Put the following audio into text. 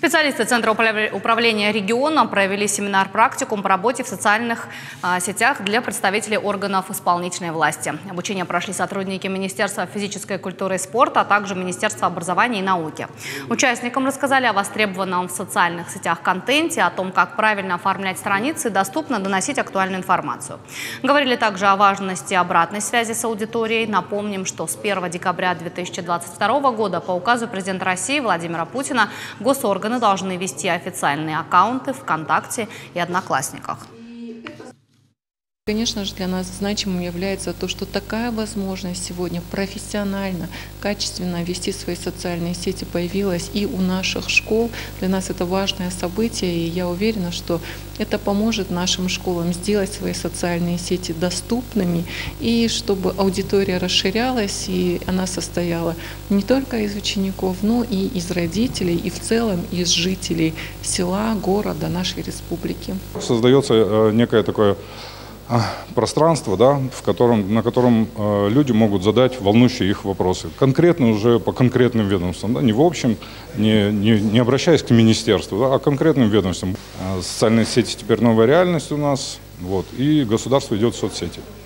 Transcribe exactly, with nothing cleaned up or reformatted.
Специалисты Центра управления регионом провели семинар-практикум по работе в социальных а, сетях для представителей органов исполнительной власти. Обучение прошли сотрудники Министерства физической культуры и спорта, а также Министерства образования и науки. Участникам рассказали о востребованном в социальных сетях контенте, о том, как правильно оформлять страницы и доступно доносить актуальную информацию. Говорили также о важности обратной связи с аудиторией. Напомним, что с первого декабря две тысячи двадцать второго года по указу президента России Владимира Путина госорганы должны вести официальные аккаунты ВКонтакте и Одноклассниках. Конечно же, для нас значимым является то, что такая возможность сегодня профессионально, качественно вести свои социальные сети появилась и у наших школ. Для нас это важное событие, и я уверена, что это поможет нашим школам сделать свои социальные сети доступными, и чтобы аудитория расширялась, и она состояла не только из учеников, но и из родителей, и в целом из жителей села, города, нашей республики. Создается некое такое пространство, да, в котором, на котором э, люди могут задать волнующие их вопросы. Конкретно уже по конкретным ведомствам, да, не в общем, не, не, не обращаясь к министерству, да, а конкретным ведомствам. Социальные сети теперь новая реальность у нас, вот, и государство идет в соцсети.